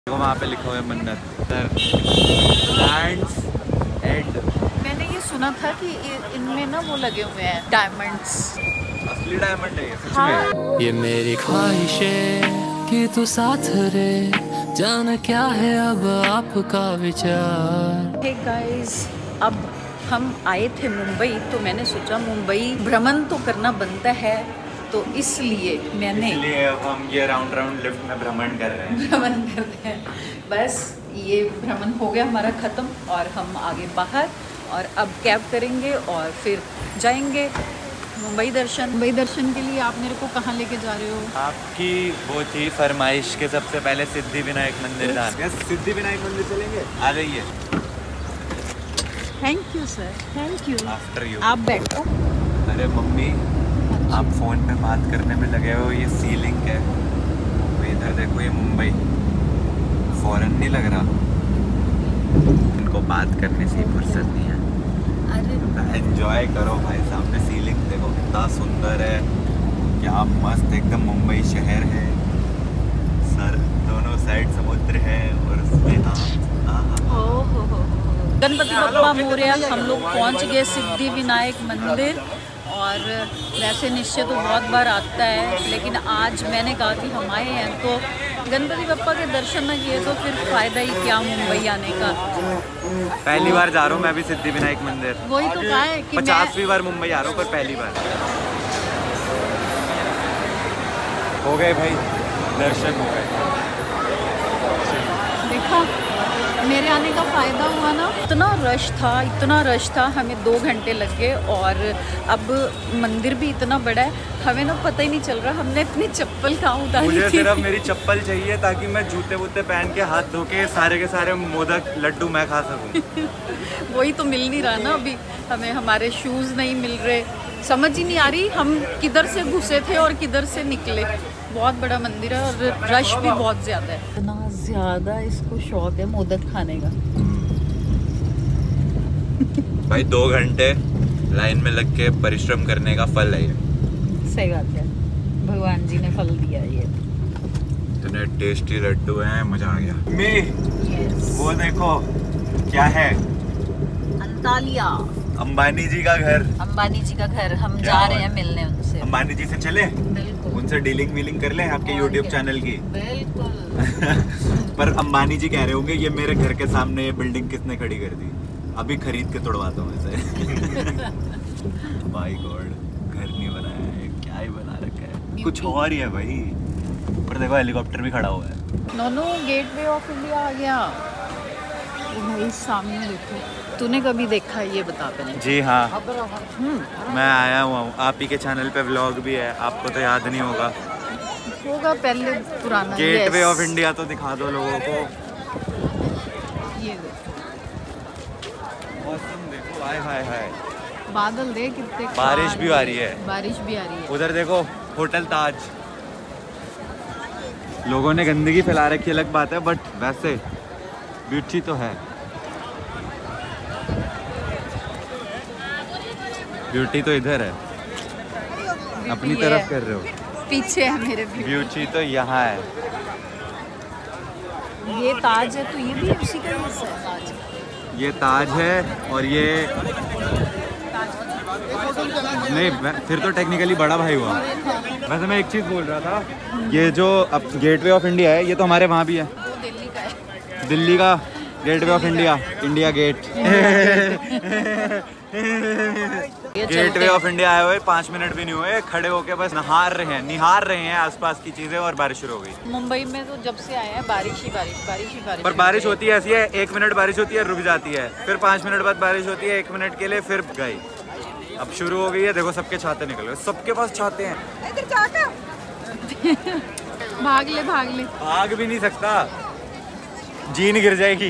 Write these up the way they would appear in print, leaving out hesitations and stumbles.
वहाँ पे लिखा हुआ है मन्नत लैंड्स एंड। मैंने ये सुना था कि इनमें ना वो लगे हुए हैं डायमंड्स। असली डायमंड है ये सच हाँ। में। ये मेरी ख्वाहिशें कि तू साथ रहे, जान क्या है अब आपका विचार। हे गाइस, अब हम आए थे मुंबई तो मैंने सोचा मुंबई भ्रमण तो करना बनता है, तो इसलिए अब हम ये राउंड लिफ्ट में भ्रमण कर रहे हैं। भ्रमण करते हैं। बस ये भ्रमण हो गया हमारा ख़त्म और हम आगे बाहर, और अब कैब करेंगे और फिर जाएंगे मुंबई दर्शन। मुंबई दर्शन के लिए आप मेरे को कहाँ लेके जा रहे हो? आपकी वो थी फरमाइश के सबसे पहले सिद्धि विनायक मंदिर था। सिद्धि विनायक मंदिर चलेंगे, आ जाइए। Thank you sir, thank you. After you. आप बैठो। अरे मम्मी, आप फ़ोन पे बात करने में लगे हो, ये सीलिंग है। तो इधर देखो, ये मुंबई फॉरेन नहीं लग रहा। इनको बात करने से ही फुर्सत नहीं है। अरे एंजॉय करो भाई, सामने सीलिंग देखो कितना सुंदर है, क्या मस्त एकदम मुंबई शहर है। सर दोनों साइड समुद्र है और उसमें गणपति बप्पा मोरया। हम लोग पहुंच गए सिद्धि विनायक मंदिर, और वैसे निश्चय तो बहुत बार आता है, लेकिन आज मैंने कहा कि हम आए हैं तो गणपति बप्पा के दर्शन न किए तो फिर फ़ायदा ही क्या मुंबई आने का। पहली बार जा रहा हूँ मैं भी सिद्धि विनायक मंदिर। वही तो कहा है कि 50वीं बार मुंबई आ रहा हूँ, पर पहली बार। हो गए भाई, दर्शन हो गए। देखा मेरे आने का फ़ायदा हुआ ना। इतना रश था, हमें 2 घंटे लग गए, और अब मंदिर भी इतना बड़ा है, हमें ना पता ही नहीं चल रहा हमने अपनी चप्पल कहाँ उतारी थी। मुझे सिर्फ मेरी चप्पल चाहिए ताकि मैं जूते वूते पहन के हाथ धो के सारे के सारे मोदक लड्डू मैं खा सकूं। वही तो मिल नहीं रहा ना अभी हमें, हमारे शूज़ नहीं मिल रहे, समझ ही नहीं आ रही हम किधर से घुसे थे और किधर से निकले। बहुत बड़ा मंदिर है और रश भी बहुत ज़्यादा है। इतना ज़्यादा इसको शौक है मोदक खाने का। भाई 2 घंटे लाइन में लग के परिश्रम करने का फल है ये। सही बात है, भगवान जी ने फल दिया ये। इतने टेस्टी लड्डू हैं, मजा आ गया। वो देखो क्या है, अंतालिया, अंबानी जी का घर। अंबानी जी का घर, हम जा रहे हैं मिलने उनसे। अंबानी जी से चले, बिल्कुल उनसे डीलिंग वीलिंग कर लें आपके YouTube चैनल की। बिल्कुल। पर अंबानी जी कह रहे होंगे ये मेरे घर के सामने ये बिल्डिंग किसने खड़ी कर दी, अभी खरीद के तोड़वाता हूँ इसे। भाई गॉड, घर नहीं बनाया है, क्या ही बना रखा है, कुछ और ही है भाई। ऊपर देखो हेलीकॉप्टर भी खड़ा हुआ है। नोनो गेटवे ऑफ इंडिया आ गया। ये भाई सामने देखो, तूने कभी देखा है ये बता पहले? जी हाँ, मैं आया हुआ हूँ, आप ही के चैनल पे व्लॉग भी है, आपको तो याद नहीं होगा। पहले पुराना गेटवे ऑफ इंडिया तो दिखा दो लोगों को। ये देखो, मौसम देखो, हाय हाय हाय, बादल देख कितने, बारिश भी आ रही है। बारिश भी आ रही है। उधर देखो होटल ताज। लोगों ने गंदगी फैला रखी अलग बात है, बट वैसे ब्यूटी तो है। ब्यूटी तो इधर है, अपनी तरफ कर रहे हो, पीछे है मेरे ब्यूटी तो यहाँ है। ये ताज है तो ये भी उसी का हिस्सा है। ताज, ये ताज है, और ये नहीं, फिर तो टेक्निकली बड़ा भाई हुआ। वैसे मैं एक चीज़ बोल रहा था, ये जो अब गेटवे ऑफ इंडिया है, ये तो हमारे वहाँ भी है। वो दिल्ली का है। दिल्ली का Gateway of India, India Gate. Gateway of India आए हुए 5 मिनट भी नहीं हुए, खड़े होके बस निहार रहे हैं आसपास की चीजें, और बारिश शुरू हो गई। मुंबई में तो जब से आए हैं बारिश ही बारिश। पर बारिश होती है ऐसी है, 1 मिनट बारिश होती है, रुक जाती है, फिर 5 मिनट बाद बारिश होती है 1 मिनट के लिए, फिर गई। अब शुरू हो गई है, देखो सबके छाते निकल गए, सबके पास छाते हैं। भाग ले। भाग भी नहीं सकता, जीन गिर जाएगी।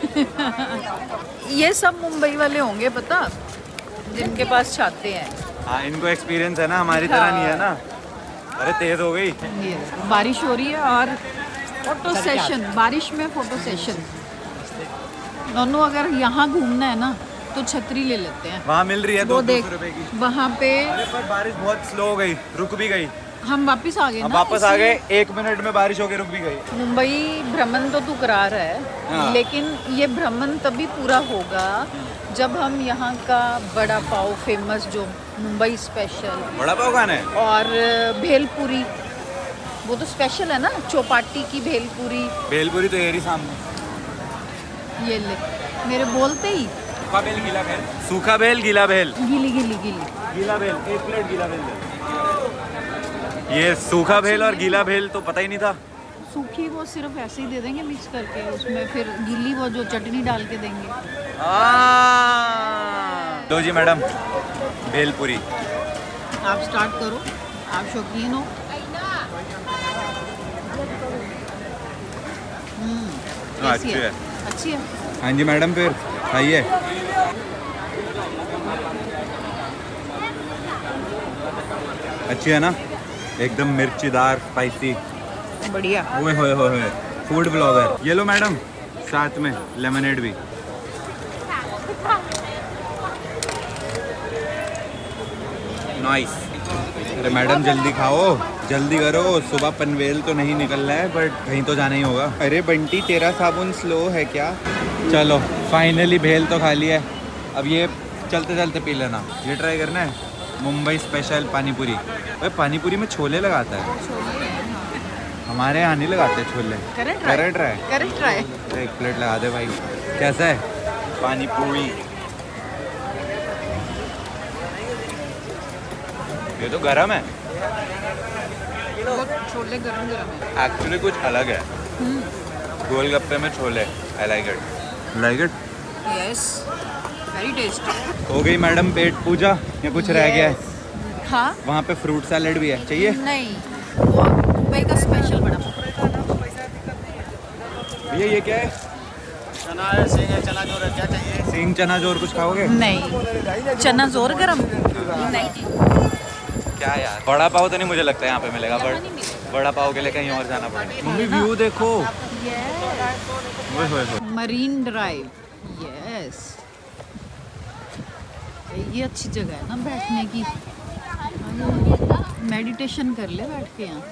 ये सब मुंबई वाले होंगे पता, जिनके पास छाते हैं। हाँ, इनको एक्सपीरियंस है ना, हमारी तरह नहीं है ना। अरे तेज हो गई, बारिश हो रही है और फोटो सेशन, बारिश में फोटो सेशन। दोनों अगर यहाँ घूमना है ना तो छतरी ले लेते हैं, वहाँ मिल रही है 200 रुपए की। वहाँ पे अरे पर बारिश बहुत स्लो हो गई, रुक भी गई। हम वापस आ गए हम ना, वापस आ गए, 1 मिनट में बारिश होके रुक भी गई। मुंबई भ्रमण तो तू करा रहा है, हाँ। लेकिन ये भ्रमण तभी पूरा होगा जब हम यहाँ का बड़ा पाव फेमस जो मुंबई स्पेशल बड़ा पाव खाना है। और भेलपूरी, वो तो स्पेशल है ना, चौपाटी की भेलपूरी। भेलपूरी तो यही सामने। ये ले, मेरे बोलते ही सूखा भेल गीला भेल, सूखा भेल गीला भेल, गीली गीली गीली गीला भेल 1 प्लेट गीला भेल दे। ये सूखा भेल और गीला भेल तो पता ही नहीं था। सूखी वो सिर्फ ऐसे ही दे देंगे मिक्स करके, उसमें फिर गीली वो जो चटनी डाल के देंगे। लो जी मैडम, भेलपूरी। आप स्टार्ट करो, आप शौकीन हो। अच्छी है, अच्छी है। हाँ जी मैडम, फिर खाइए। अच्छी है ना, एकदम मिर्चीदार, स्पाइसी, बढ़िया। ओए होए होए, फूड ब्लॉगर। ये लो मैडम, साथ में लेमनेड भी। नाइस। अरे मैडम जल्दी खाओ, जल्दी करो, सुबह पनवेल तो नहीं निकल रहा है बट कहीं तो जाना ही होगा। अरे बंटी तेरा साबुन स्लो है क्या? चलो फाइनली भेल तो खा लिया है, अब ये चलते चलते पी लेना। ये ट्राई करना है मुंबई स्पेशल पानीपुरी। भाई पानीपुरी में छोले लगाता है, हमारे यहाँ नहीं लगाते छोले। करें ट्राई। एक प्लेट लगा दे भाई। कैसा है पानीपुरी? ये तो गरम है, छोले गरम गरम है। एक्चुअली कुछ अलग है। गोलगप्पे में छोले, I like it. Yes, very tasty. हो गई मैडम पेट पूजा या कुछ रह गया है? हाँ, वहाँ पे फ्रूट सैलेड भी है, चाहिए? नहीं, वो मुंबई का स्पेशल बड़ा। भैया ये क्या है? चना है, सिंग है, चना जोर है, क्या चाहिए? सिंग चना जोर कुछ खाओगे? नहीं, चना जोर गरम नहीं जी। क्या यार, बड़ा पाव तो नहीं मुझे लगता है यहाँ पे मिलेगा, बट बड़ा पाव के लिए कहीं और जाना पड़ेगा। मम्मी व्यू देखो, मरीन ड्राइव। यस, ये अच्छी जगह है ना बैठने की, मेडिटेशन कर ले बैठ के यहाँ।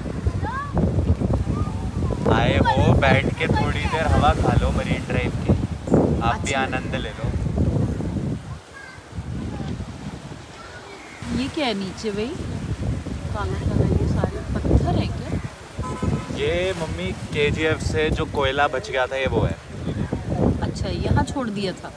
आए हो बैठ के थोड़ी देर हवा खा लो मरीन ड्राइव की, आप भी आनंद ले लो। ये क्या है नीचे भाई? काला काला ये सारे पत्थर हैं क्या? ये मम्मी KGF से जो कोयला बच गया था ये वो है। अच्छा, यहाँ छोड़ दिया था।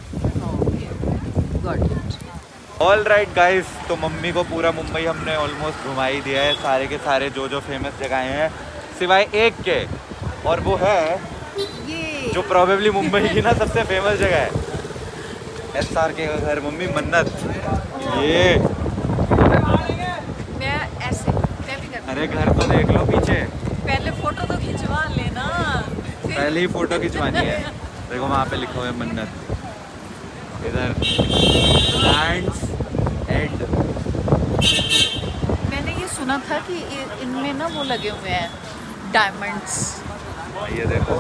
Got it. All right guys, तो मम्मी को पूरा मुंबई हमने ऑलमोस्ट घुमा ही दिया है, सारे के सारे जो फेमस जगहें हैं सिवाय एक के, और वो है ये जो प्रोबेबली मुंबई की ना सबसे फेमस जगह है, SRK का घर। मम्मी मन्नत, ये मैं ऐसे मैं भी करती अरे घर तो देख लो पीछे, हूँ। पहले फोटो तो खिंचवा लेना, फिर पहले ही फोटो खिंचवानी है। देखो वहाँ पे लिखा हुआ है मन्नत, इधर लैंड्स एंड। मैंने ये सुना था कि इनमें ना वो लगे हुए हैं डायमंड्स। ये देखो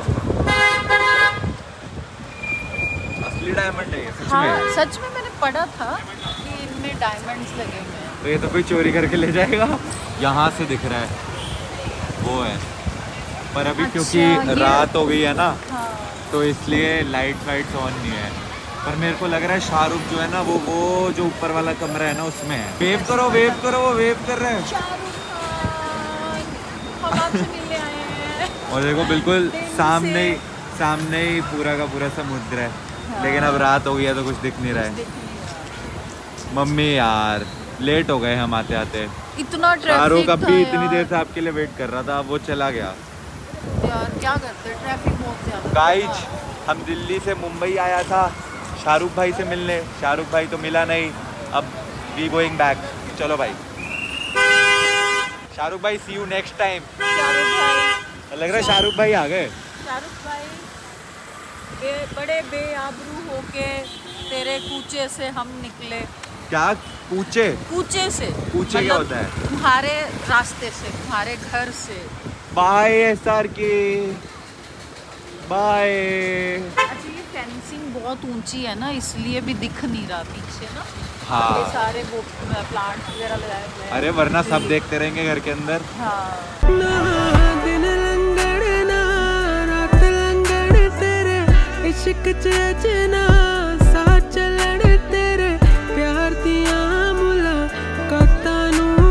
असली डायमंड है ये, सच हाँ, में। सच में मैंने पढ़ा था कि इनमें डायमंड्स लगे हुए हैं। तो ये तो कोई चोरी करके ले जाएगा। यहाँ से दिख रहा है वो है, पर अभी अच्छा, क्योंकि ये- रात हो गई है ना, हाँ, तो इसलिए लाइट्स ऑन नहीं है। पर मेरे को लग रहा है शाहरुख जो है ना वो जो ऊपर वाला कमरा है ना उसमें है। वेव करो, वो वेव कर रहे हैं। हम आपसे मिलने आए हैं। और देखो बिल्कुल सामने ही पूरा का पूरा समुद्र है। हाँ। लेकिन अब रात हो गई है तो कुछ दिख नहीं रहा है। मम्मी यार लेट हो गए हम आते आते। इतना शाहरुख ट्रैफिक अभी था इतनी देर यार। से आपके लिए वेट कर रहा था, अब वो चला गया। यार क्या करते, ट्रैफिक बहुत ज्यादा था। गाइज, हम दिल्ली से मुंबई आया था शाहरुख भाई से मिलने, शाहरुख भाई तो मिला नहीं, अब वी गोइंग बैक। चलो भाई, शाहरुख भाई see you next time. Shahrukh भाई, लग रहा है शाहरुख भाई आ गए। शाहरुख भाई बड़े बेआबरू होके तेरे कूचे से हम निकले। क्या पूछे? कूचे से? कूचे क्या होता है? तुम्हारे रास्ते से, तुम्हारे घर से। Bye SRK, bye. अच्छा, ये फेंसिंग बहुत ऊंची है ना, इसलिए भी दिख नहीं रहा पीछे ना। हाँ। ये सारे वो प्लांट्स वगैरह लगाए हुए हैं। अरे वरना सब देखते रहेंगे घर के अंदर। हाँ। दिन लंगड़ ना रात लंगड़ तेरे इश्क च अजना